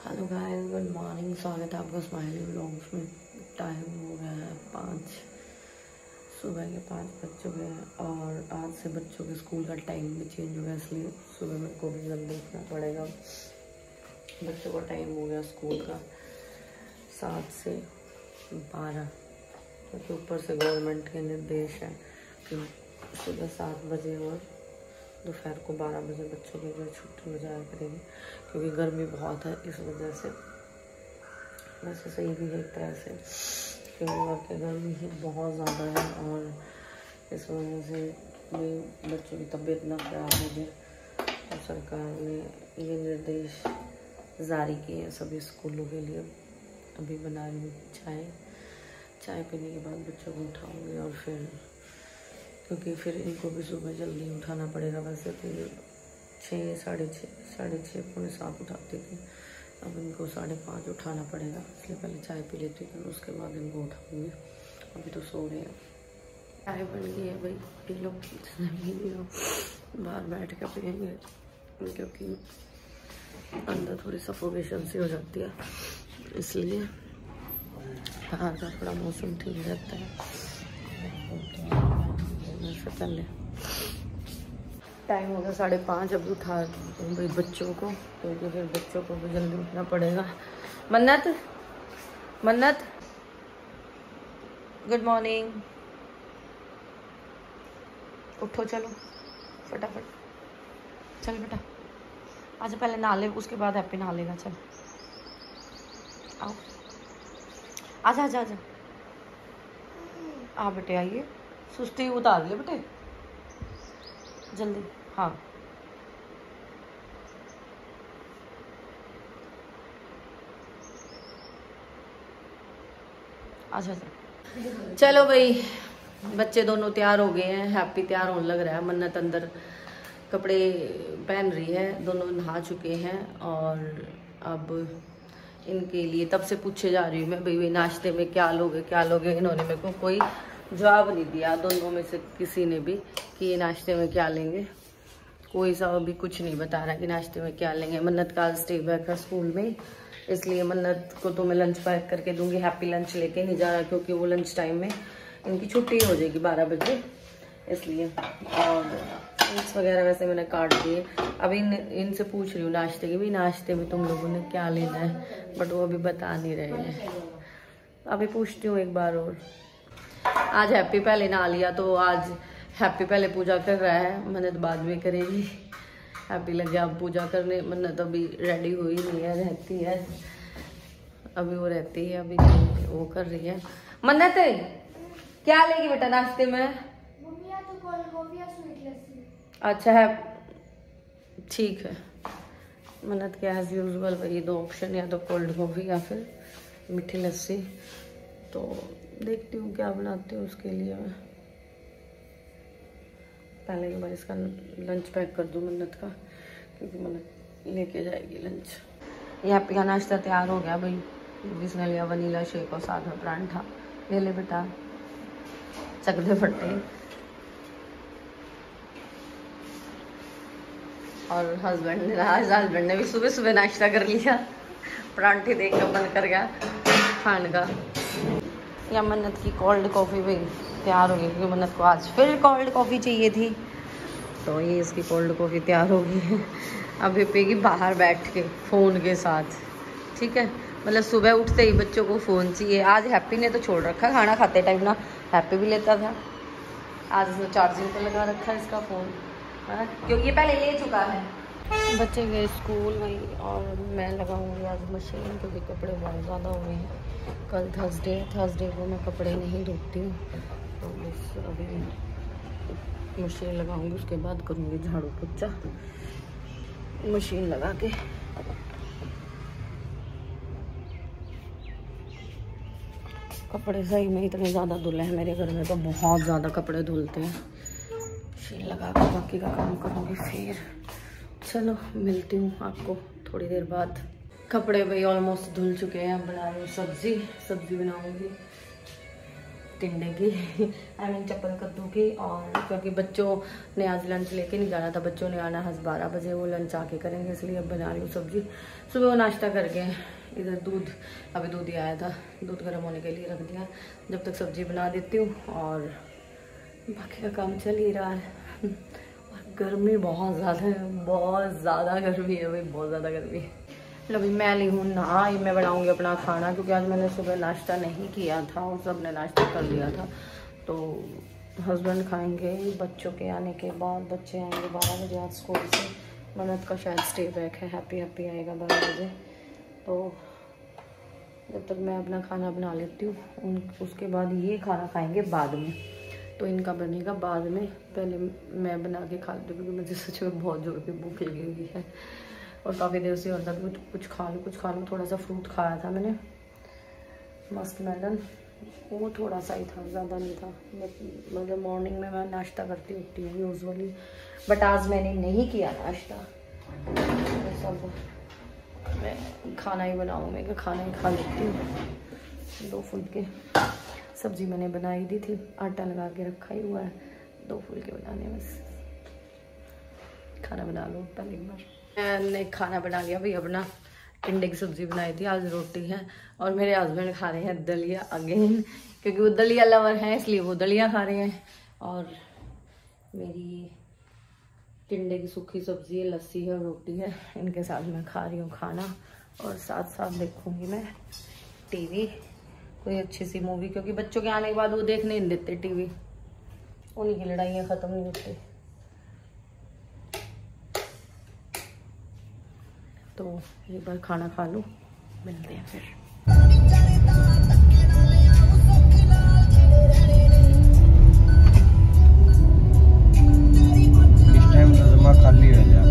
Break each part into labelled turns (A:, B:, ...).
A: Hello guys, good morning. स्वागत है आपका स्माइली व्लॉग्स में। टाइम हो गया है 5 सुबह के 5 बज चुके हैं और आज से बच्चों के स्कूल का टाइम भी चेंज हो गया, इसलिए सुबह मेरे को भी जल्दी उठना पड़ेगा। बच्चों का टाइम हो गया स्कूल का 7 से 12, क्योंकि ऊपर से गवर्नमेंट के निर्देश है कि सुबह 7 बजे और दोपहर को 12 बजे बच्चों की जो छुट्टी हो जाया करेगी, क्योंकि गर्मी बहुत है। इस वजह से वैसे सही भी है एक तरह से, क्योंकि वाकई गर्मी ही बहुत ज़्यादा है और इस वजह से भी बच्चों की तबीयत ना खराब हो जाए। तो सरकार ने ये निर्देश जारी किए हैं सभी स्कूलों के लिए। अभी बना रही हूँ चाय पीने के बाद बच्चों को उठाऊँगी और फिर, क्योंकि फिर इनको भी सुबह जल्दी उठाना पड़ेगा। वैसे तो ये 6, साढ़े छः पौने 7 उठाती थी, अब इनको 5:30 उठाना पड़ेगा। इसलिए पहले चाय पी लेती हूँ, उसके बाद इनको उठाऊँगी। अभी तो सो रहे हैं। चाय बन गई है भाई, पी लो, बाहर बैठ कर पियेंगे, क्योंकि अंदर थोड़ी सफोकेशन सी हो जाती है, इसलिए बाहर का थोड़ा मौसम ठीक रहता है। से पहले टाइम हो गया 5:30, अब उठा भाई बच्चों को, क्योंकि फिर बच्चों को भी जल्दी उठना पड़ेगा। मन्नत गुड मॉर्निंग, उठो, चलो फटाफट, चल बेटा आजा, पहले नहा ले, उसके बाद हैप्पी नहा लेगा। चल आओ, आजा आजा आजा, आ बेटे आइए, सुस्ती उतार ले बेटे जल्दी। हाँ अच्छा चलो भाई, बच्चे दोनों तैयार हो गए हैं। हैप्पी तैयार होने लग रहा है, मन्नत अंदर कपड़े पहन रही है। दोनों नहा चुके हैं और अब इनके लिए तब से पूछे जा रही हूँ मैं, भाई नाश्ते में क्या लोगे क्या लोगे। इन्होंने मेरे को कोई जवाब नहीं दिया, दोनों में से किसी ने भी, कि ये नाश्ते में क्या लेंगे। कोई सा अभी कुछ नहीं बता रहा कि नाश्ते में क्या लेंगे। मन्नत का आज स्टे बैक है स्कूल में, इसलिए मन्नत को तो मैं लंच पैक करके दूंगी। हैप्पी लंच लेके नहीं जा रहा, क्योंकि वो लंच टाइम में इनकी छुट्टी हो जाएगी 12 बजे, इसलिए। और फ्रूट्स वगैरह वैसे मैंने काट दिए। अभी इनसे पूछ रही हूँ नाश्ते की, भी नाश्ते में तुम लोगों ने क्या लेना है, बट वो अभी बता नहीं रहे हैं। अभी पूछती हूँ एक बार और। आज हैप्पी पहले नहा लिया, तो आज हैप्पी पहले पूजा कर रहा है, मन्नत बाद में करेगी। हैप्पी लग गया अब पूजा करने। मन्नत अभी रेडी हुई नहीं है, रहती है अभी, वो रहती है अभी, वो कर रही है। मन्नत क्या लेगी बेटा नाश्ते में? अच्छा है, ठीक है। मन्नत के एज यूजुअल वही 2 ऑप्शन, या तो कोल्ड कॉफ़ी या फिर मीठी लस्सी। तो देखती हूँ क्या बनाती हूँ उसके लिए मैं। पहले एक बार इसका लंच पैक कर दूँ मन्नत का, क्योंकि मन्नत लेके जाएगी लंच। ये हैप्पी का नाश्ता तैयार हो गया भाई। जिसने लिया वनीला शेक और साथ में परांठा। ले ले बेटा, चकले फट्टे। और हस्बैंड ने भी सुबह सुबह नाश्ता कर लिया, परांठे देख कर मन कर गया खाने का। या मन्नत की कोल्ड कॉफ़ी भी तैयार हो गई, क्योंकि मन्नत को आज फिर कोल्ड कॉफ़ी चाहिए थी, तो ये इसकी कोल्ड कॉफ़ी तैयार हो गई है। अभी पिएगी बाहर बैठ के फ़ोन के साथ, ठीक है। मतलब सुबह उठते ही बच्चों को फ़ोन चाहिए। आज हैप्पी ने तो छोड़ रखा, खाना खाते टाइम ना हैप्पी भी लेता था। आज इसने चार्जिंग पर लगा रखा है इसका फ़ोन, है, क्योंकि ये पहले ले चुका है। बच्चे गए स्कूल वही, और मैं लगाऊंगी आज मशीन, क्योंकि कपड़े बहुत ज़्यादा हो गए हैं। कल थर्सडे को मैं कपड़े नहीं धोती हूँ, तो बस अभी मशीन लगाऊंगी, उसके बाद करूँगी झाड़ू पोछा मशीन लगा के। कपड़े सही में इतने ज़्यादा धुले हैं मेरे घर में, तो बहुत ज़्यादा कपड़े धुलते हैं। मशीन लगा के बाकी का काम करूँगी फिर। चलो मिलती हूँ आपको थोड़ी देर बाद। कपड़े भाई ऑलमोस्ट धुल चुके हैं। अब बना रही हूँ सब्जी बनाऊँगी। टिंडे की आई मीन चप्पल कद्दू की। और क्योंकि बच्चों ने आज लंच लेके नहीं जाना था, बच्चों ने आना है 12 बजे, वो लंच आके करेंगे, इसलिए अब बना रही हूँ सब्जी। सुबह वो नाश्ता कर गए, इधर दूध, अभी दूध ही आया था, दूध गर्म होने के लिए रख दिया, जब तक सब्जी बना देती हूँ और बाकी का काम चल ही रहा है। और गर्मी बहुत ज़्यादा है, बहुत ज़्यादा गर्मी है भाई, बहुत ज़्यादा गर्मी है। अभी मैं ली हूँ नहा, मैं बनाऊँगी अपना खाना, क्योंकि आज मैंने सुबह नाश्ता नहीं किया था और सब ने नाश्ता कर लिया था। तो हस्बैंड खाएंगे बच्चों के आने के बाद, बच्चे आएंगे 12 बजे आज स्कूल से। मन्नत का शायद स्टे बैक है, हैप्पी आएगा 12 बजे। तो जब तक मैं अपना खाना बना लेती हूँ, उसके बाद ये खाना खाएंगे बाद में, तो इनका बनेगा बाद में। पहले मैं बना के खा लेती हूँ, क्योंकि मुझे सच में बहुत जोर की भूख लगी हुई है और काफ़ी देर से होता था कुछ खा लूँ। थोड़ा सा फ्रूट खाया था मैंने, मस्त मेलन, वो थोड़ा सा ही था, ज़्यादा नहीं था। मतलब मॉर्निंग में मैं नाश्ता करती उठती हूँ यूजुअली, बट आज मैंने नहीं किया नाश्ता। सब मैं खाना ही बनाऊँ, मैं खाना ही खा लेती हूँ। 2 फुलके सब्जी मैंने बनाई दी थी, आटा लगा के रखा ही हुआ है, 2 फुलके बनाने, बस खाना बना लो पहले एक बार। मैंने खाना बना लिया भाई, अपना टिंडे की सब्जी बनाई थी, आज रोटी है और मेरे हस्बैंड खा रहे हैं दलिया अगेन, क्योंकि वो दलिया लवर हैं इसलिए वो दलिया खा रहे हैं। और मेरी टिंडे की सूखी सब्जी है, लस्सी है, रोटी है, इनके साथ मैं खा रही हूँ खाना। और साथ साथ देखूँगी मैं टीवी, कोई अच्छी सी मूवी, क्योंकि बच्चों के आने के बाद वो देखने नहीं देते टीवी, उन्हीं की लड़ाइयाँ ख़त्म नहीं होती। तो एक बार खाना खा लूँ, मिलते हैं फिर।
B: इस टाइम तो जमा खाली हो जाए।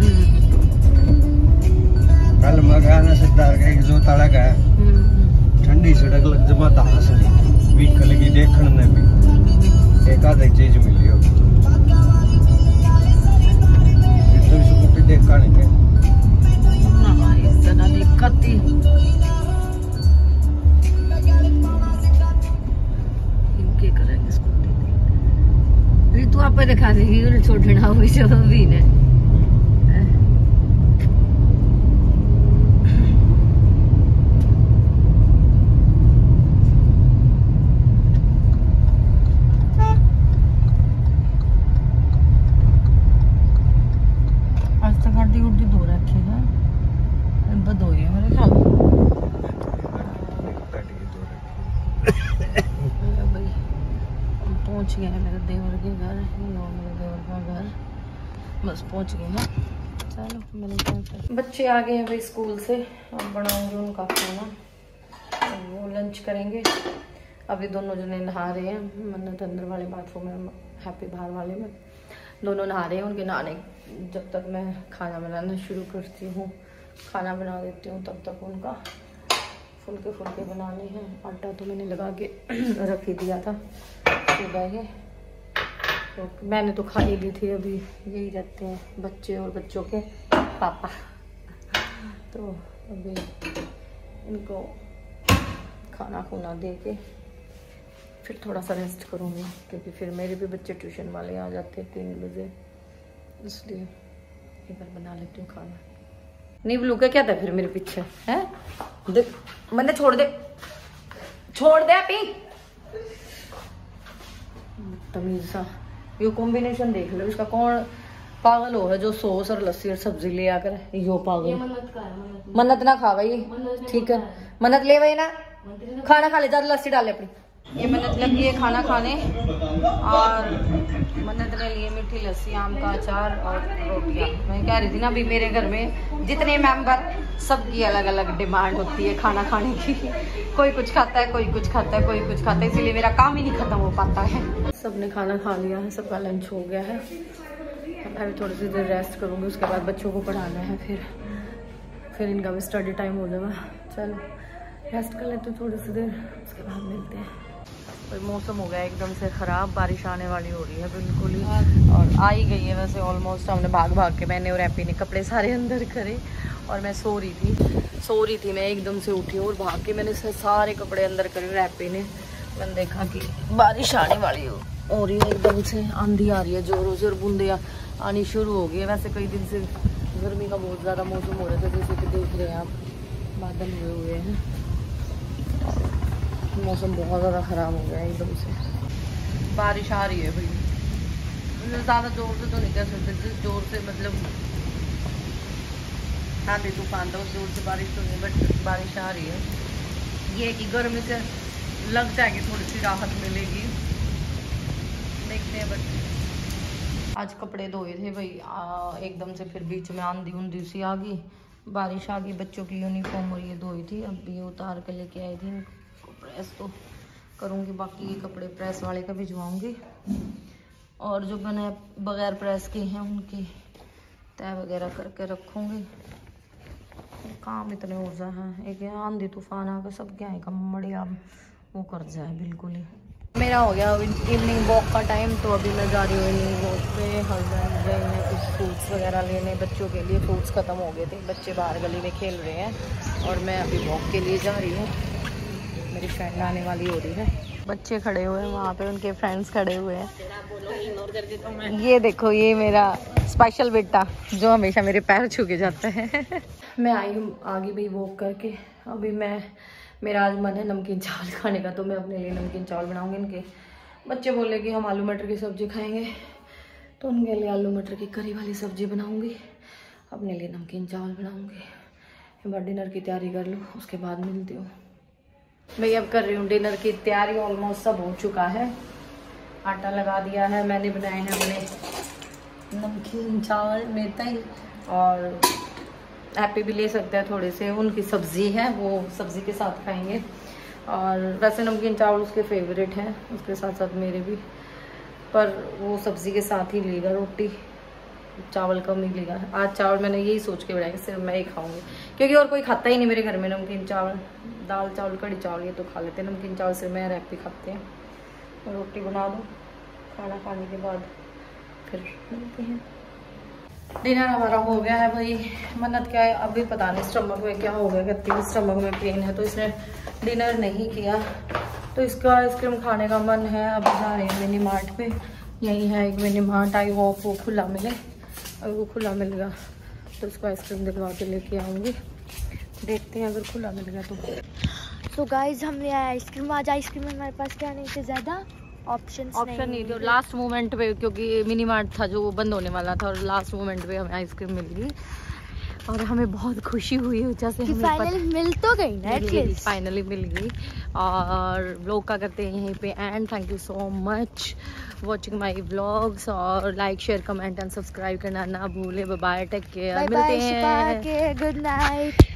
B: कल मकान सरदार का एक जो तड़क है, ठंडी सड़क लग जमा दास नहीं व्हीकल की देखने में भी एक आध चीज मिली हो, तो स्कूटी देखा नहीं है
A: इतना दिक्कत थी। इनके करेंगे स्कूटी, तू आप दिखा देगी छोड़ना हुई जो भी ने। आज तक गाड़ी उड़ी धो रखी है, बदो रही है मेरे ख्याल भाई। हम पहुंच गए हैं मेरे देवर के घर, मेरे देवर का घर, बस पहुंच गए हैं। चलो मिलते हैं। बच्चे आ गए हैं भाई स्कूल से, अब बनाऊंगी उनका खाना, वो लंच करेंगे। अभी दोनों जने नहा रहे हैं, मन्नत अंदर वाले बाथरूम में, हैप्पी बाहर वाले में, दोनों नहा रहे हैं। उनके नहाने जब तक मैं खाना बनाना शुरू करती हूँ, खाना बना देती हूँ, तब तक उनका फुलके बनाने हैं। आटा तो मैंने लगा के रख ही दिया था सुबह ही, तो मैंने तो खा ही ली थी। अभी यही रहते हैं बच्चे और बच्चों के पापा, तो अभी इनको खाना खुना दे के फिर थोड़ा सा रेस्ट करूँगी, क्योंकि फिर मेरे भी बच्चे ट्यूशन वाले आ जाते हैं 3 बजे, इसलिए एक बार बना लेती हूँ खाना। नहीं ब्लू का क्या था फिर मेरे पीछे है, देख मैंने छोड़ दे अपनी तमीज सा। यो कॉम्बिनेशन देख लो इसका, कौन पागल हो है जो सॉस और लस्सी और सब्जी ले आकर, यो पागल। मन्नत ना खा भाई, ठीक है मन्नत ले भाई ना, खाना खा ले, ज्यादा लस्सी डाले अपनी। ये मन्नत लगी है खाना खाने, और मन्नत ने लिए मीठी लस्सी, आम का अचार और रोटियां। मैं कह रही थी ना, अभी मेरे घर में जितने मेंबर, सबकी अलग अलग डिमांड होती है खाना खाने की। कोई कुछ खाता है, कोई कुछ खाता है, कोई कुछ खाता है, इसीलिए मेरा काम ही नहीं खत्म हो पाता है। सबने खाना खा लिया है, सबका लंच हो गया है। मैं भी थोड़ी सी देर रेस्ट करूँगी, उसके बाद बच्चों को पढ़ाना है, फिर इनका भी स्टडी टाइम हो जाएगा। चलो रेस्ट कर लेते हैं थोड़ी सी देर, उसके बाद मिलते हैं। और मौसम हो गया एकदम से ख़राब, बारिश आने वाली हो रही है बिल्कुल ही, और आ ही गई है वैसे ऑलमोस्ट। हमने भाग के, मैंने और हैप्पी ने कपड़े सारे अंदर करे, और मैं सो रही थी मैं एकदम से उठी और भाग के मैंने सारे कपड़े अंदर करे, और हैप्पी ने मैंने देखा कि बारिश आने वाली हो रही है, एकदम से आंधी आ रही है जोरों से और बूंदे आनी शुरू हो गई है। वैसे कई दिन से गर्मी का बहुत ज़्यादा मौसम हो रहा था, जैसे कि देख रहे हैं आप बादल हुए हैं, मौसम बहुत ज़्यादा ख़राब हो गया है एकदम से। बारिश आ रही है भाई, मतलब ज़्यादा जोर से तो नहीं कह सकते, जिस जोर से मतलब आंधी तूफान था उस जोर से बारिश तो नहीं, बट बारिश आ रही है। ये कि गर्मी से लग जाएगी, थोड़ी सी राहत मिलेगी, देखते हैं। बट आज कपड़े धोए थे भाई एकदम से, फिर बीच में आंधी उंधी सी आ गई, बारिश आ गई। बच्चों की यूनिफॉर्म और ये धोई थी, अब ये उतार के लेके आई थी, इनको प्रेस तो करूँगी, बाकी ये कपड़े प्रेस वाले का भिजवाऊँगी, और जो मैंने बगैर प्रेस के हैं उनकी तय वगैरह करके रखूँगी। काम इतने हो जाए, एक आंधी तूफान आकर सब क्या है कमड़ी अब वो कर जाए बिल्कुल ही। मेरा हो गया इवनिंग वॉक का टाइम, तो अभी मैं जा रही हूँ इवनिंग वॉक पे। हस्बैंड गए हैं कुछ फ्रूट्स वगैरह लेने बच्चों के लिए, फ्रूट्स ख़त्म हो गए थे, बच्चे बाहर गली में खेल रहे हैं और मैं अभी वॉक के लिए जा रही हूँ। मेरी फ्रेंड आने वाली हो रही है, बच्चे खड़े हुए हैं वहाँ पे, उनके फ्रेंड्स खड़े हुए हैं। ये देखो, ये मेरा स्पेशल बेटा जो हमेशा मेरे पैर छू के जाता है। मैं आई हूँ आगे भी वॉक करके, अभी मेरा आज मन है नमकीन चावल खाने का, तो मैं अपने लिए नमकीन चावल बनाऊंगी। इनके बच्चे बोले कि हम आलू मटर की सब्ज़ी खाएंगे, तो उनके लिए आलू मटर की करी वाली सब्ज़ी बनाऊंगी, अपने लिए नमकीन चावल बनाऊंगी। एक बार डिनर की तैयारी कर लूँ, उसके बाद मिलती हूँ। मैं अब कर रही हूँ डिनर की तैयारी, ऑलमोस्ट सब हो चुका है, आटा लगा दिया है, मैंने बनाए हैं अपने नमकीन चावल मेरे ही, और हैप्पी भी ले सकते हैं थोड़े से, उनकी सब्ज़ी है वो सब्ज़ी के साथ खाएंगे। और वैसे नमकीन चावल उसके फेवरेट हैं, उसके साथ साथ मेरे भी, पर वो सब्ज़ी के साथ ही लेगा, रोटी चावल कम ही लेगा। आज चावल मैंने यही सोच के बनाया कि सिर्फ मैं ही खाऊंगी, क्योंकि और कोई खाता ही नहीं मेरे घर में नमकीन चावल। दाल चावल कड़ी चावल ये तो खा लेते हैं, नमकीन चावल सिर्फ मैं हैप्पी खाते हैं। रोटी बना दो, खाना खाने के बाद फिर मिलते हैं। डिनर हमारा हो गया है भाई। मन्नत क्या है अभी पता नहीं स्टमक में क्या हो गया, कहती है स्टमक में पेन है, तो इसने डिनर नहीं किया, तो इसका आइसक्रीम खाने का मन है। अब जा रहे हैं मिनी मार्ट पे, यही है एक मिनी मार्ट, आई होप वो खुला मिले, अगर वो खुला मिल गया तो उसको आइसक्रीम दिलवा के लेके आऊँगी, देखते हैं अगर खुला मिल गया तो।
C: तो गाइज हमने आइसक्रीम, आज आइसक्रीम हमारे पास क्या नहीं थे ज़्यादा ऑप्शन
A: नहीं थे, लास्ट मोमेंट पे, क्योंकि मिनी मार्ट था जो वो बंद होने वाला था, और लास्ट मोमेंट पे हमें आइसक्रीम मिल गई और हमें बहुत खुशी हुई जैसे
C: फाइनली मिल तो गई ना, एटलीस्ट
A: फाइनली मिल गई। और व्लॉग का करते हैं यहीं पे end. Thank you so much watching my vlogs, और like share comment and subscribe करना ना भूले। बाय बाय, टेक केयर, मिलते हैं,
C: गुड नाइट।